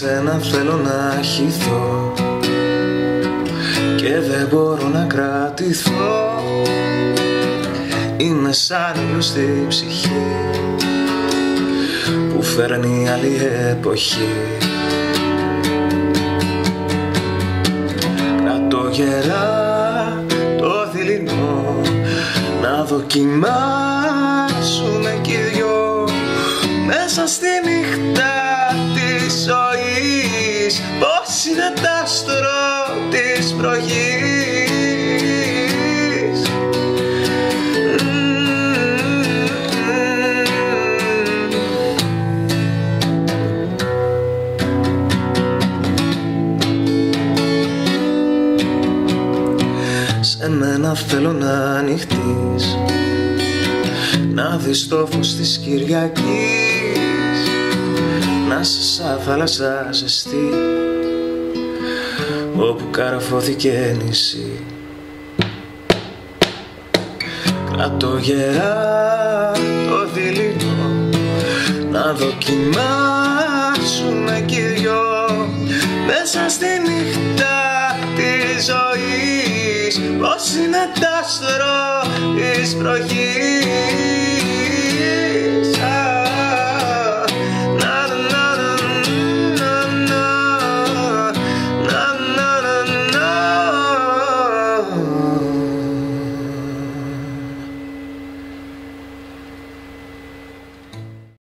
σένα θέλω να χυθώ και δεν μπορώ να κρατηθώ. Είμαι σαν ήλιος στη ψυχή που φέρνει άλλη εποχή. Κρατώ γερά το δειλινό να δοκιμάσουμε κι οι δυο μέσα στη νύχτα της ζωής. Πώς είναι τ' άστρο της βροχής. Σε μένα θέλω να ανοιχτείς, να δεις το φως της Κυριακής, να είσαι σαν θάλασσα ζεστή όπου καραφώθηκε νησί. Κρατώ γερά το δειλινό να δοκιμάσουμε κι οι δυο μέσα στη νύχτα της ζωής. Πώς είναι τ' άστρο της βροχής.